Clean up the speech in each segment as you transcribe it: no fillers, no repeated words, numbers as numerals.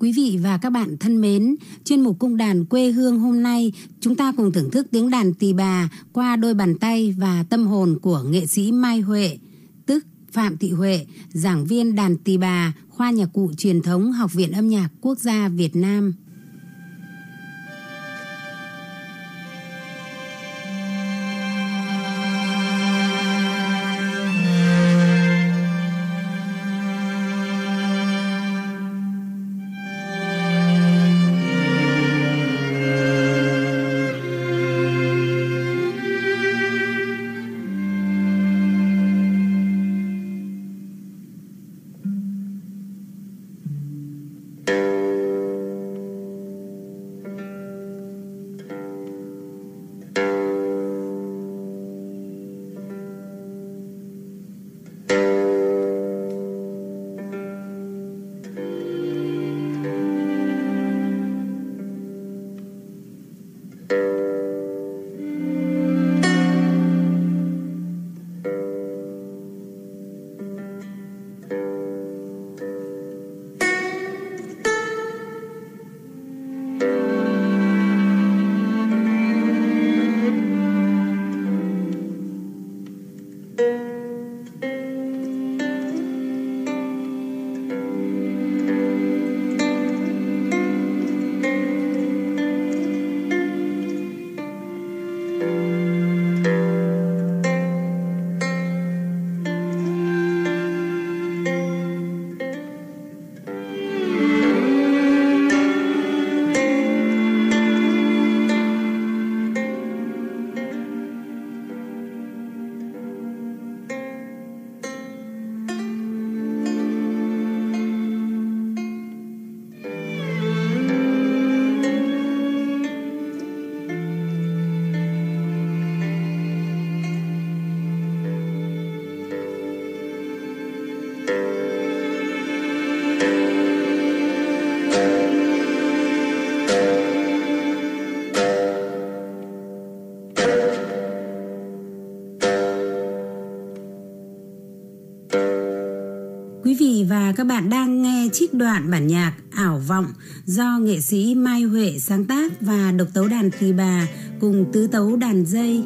Quý vị và các bạn thân mến, chuyên mục Cung đàn quê hương hôm nay, chúng ta cùng thưởng thức tiếng đàn tỳ bà qua đôi bàn tay và tâm hồn của nghệ sĩ Mai Huệ, tức Phạm Thị Huệ, giảng viên đàn tỳ bà, khoa nhạc cụ truyền thống Học viện Âm nhạc Quốc gia Việt Nam. Quý vị và các bạn đang nghe trích đoạn bản nhạc Ảo Vọng do nghệ sĩ Mai Huệ sáng tác và độc tấu đàn tỳ bà cùng tứ tấu đàn dây.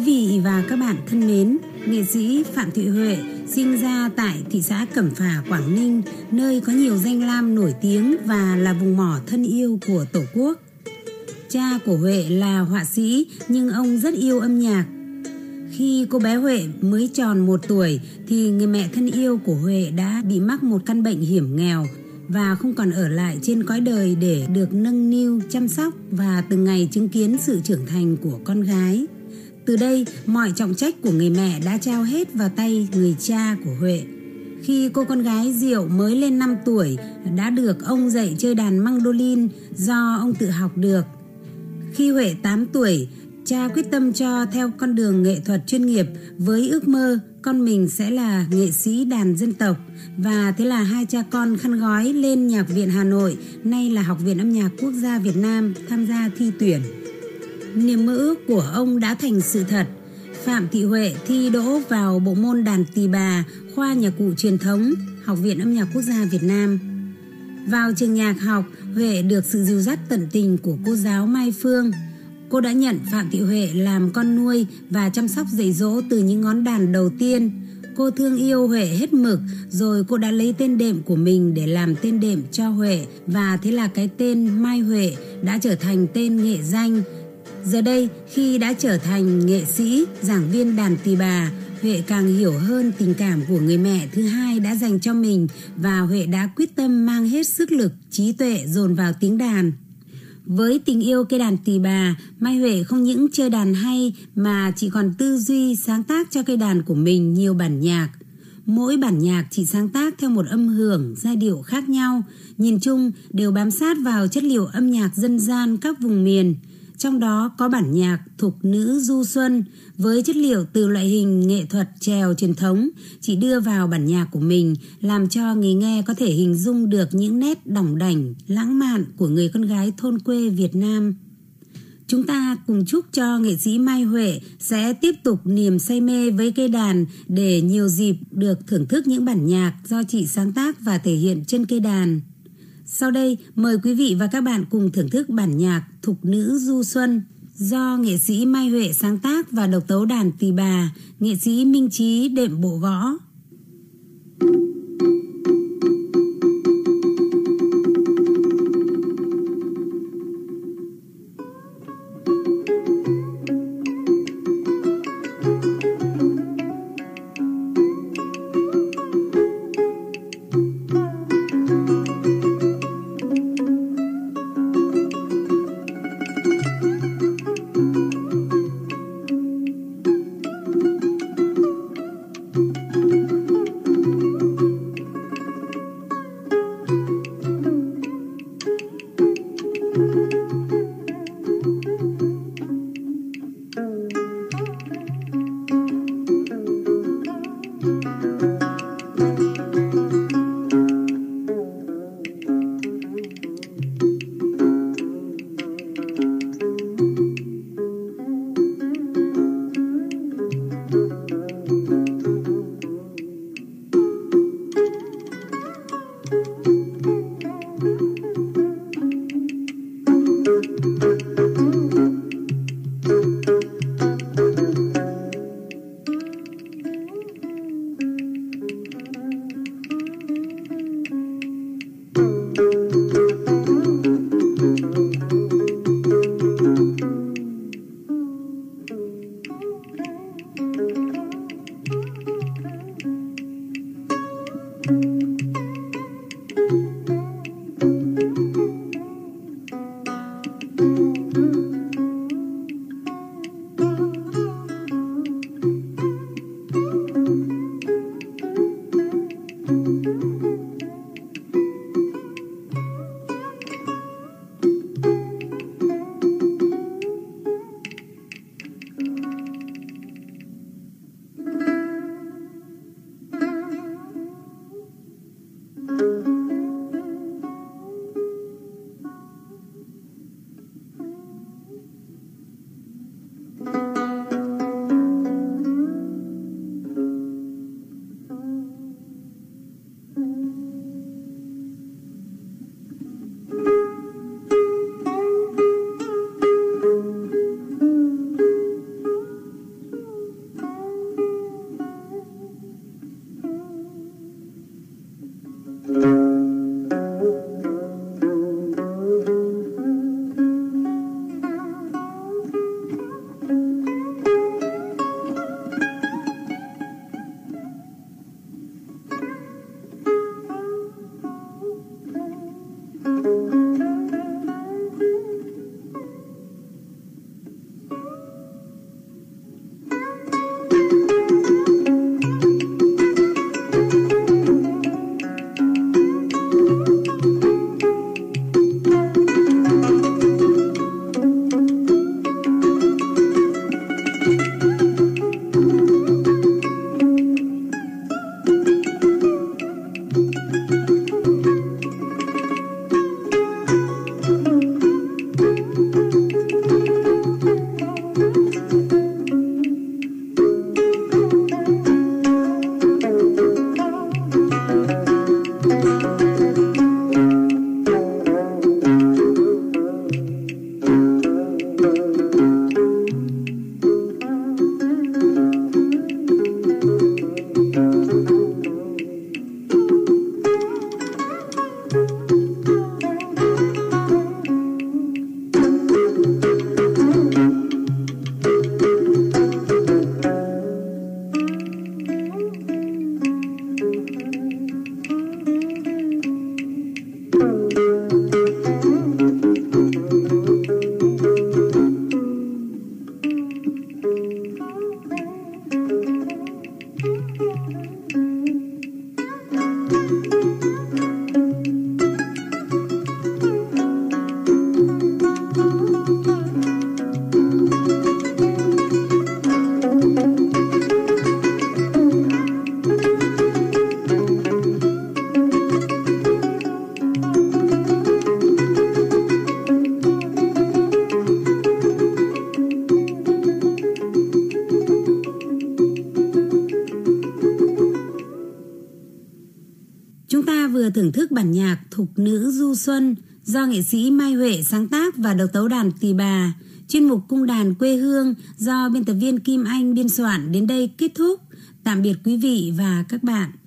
vị và các bạn thân mến, nghệ sĩ Phạm Thị Huệ sinh ra tại thị xã Cẩm Phả, Quảng Ninh, nơi có nhiều danh lam nổi tiếng và là vùng mỏ thân yêu của Tổ quốc. Cha của Huệ là họa sĩ nhưng ông rất yêu âm nhạc. Khi cô bé Huệ mới tròn 1 tuổi thì người mẹ thân yêu của Huệ đã bị mắc một căn bệnh hiểm nghèo và không còn ở lại trên cõi đời để được nâng niu, chăm sóc và từng ngày chứng kiến sự trưởng thành của con gái. Từ đây, mọi trọng trách của người mẹ đã trao hết vào tay người cha của Huệ. Khi cô con gái Diệu mới lên 5 tuổi, đã được ông dạy chơi đàn mandolin do ông tự học được. Khi Huệ 8 tuổi, cha quyết tâm cho theo con đường nghệ thuật chuyên nghiệp với ước mơ con mình sẽ là nghệ sĩ đàn dân tộc. Và thế là hai cha con khăn gói lên Nhạc viện Hà Nội, nay là Học viện Âm nhạc Quốc gia Việt Nam, tham gia thi tuyển. Niềm mơ ước của ông đã thành sự thật. Phạm Thị Huệ thi đỗ vào bộ môn đàn tỳ bà, khoa nhạc cụ truyền thống, Học viện Âm nhạc Quốc gia Việt Nam. Vào trường nhạc học, Huệ được sự dìu dắt tận tình của cô giáo Mai Phương. Cô đã nhận Phạm Thị Huệ làm con nuôi và chăm sóc dạy dỗ từ những ngón đàn đầu tiên. Cô thương yêu Huệ hết mực, rồi cô đã lấy tên đệm của mình để làm tên đệm cho Huệ, và thế là cái tên Mai Huệ đã trở thành tên nghệ danh. Giờ đây, khi đã trở thành nghệ sĩ, giảng viên đàn tỳ bà, Huệ càng hiểu hơn tình cảm của người mẹ thứ hai đã dành cho mình, và Huệ đã quyết tâm mang hết sức lực, trí tuệ dồn vào tiếng đàn. Với tình yêu cây đàn tỳ bà, Mai Huệ không những chơi đàn hay mà chị còn tư duy sáng tác cho cây đàn của mình nhiều bản nhạc. Mỗi bản nhạc chị sáng tác theo một âm hưởng, giai điệu khác nhau, nhìn chung đều bám sát vào chất liệu âm nhạc dân gian các vùng miền. Trong đó có bản nhạc thục nữ du xuân với chất liệu từ loại hình nghệ thuật chèo truyền thống, chị đưa vào bản nhạc của mình, làm cho người nghe có thể hình dung được những nét đỏng đảnh, lãng mạn của người con gái thôn quê Việt Nam. Chúng ta cùng chúc cho nghệ sĩ Mai Huệ sẽ tiếp tục niềm say mê với cây đàn để nhiều dịp được thưởng thức những bản nhạc do chị sáng tác và thể hiện trên cây đàn. Sau đây, mời quý vị và các bạn cùng thưởng thức bản nhạc Thục nữ du xuân do nghệ sĩ Mai Huệ sáng tác và độc tấu đàn tỳ bà, nghệ sĩ Minh Trí đệm bộ gõ. Chúng ta vừa thưởng thức bản nhạc Thục Nữ Du Xuân do nghệ sĩ Mai Huệ sáng tác và độc tấu đàn tỳ bà. Chuyên mục Cung đàn quê hương do biên tập viên Kim Anh biên soạn đến đây kết thúc. Tạm biệt quý vị và các bạn.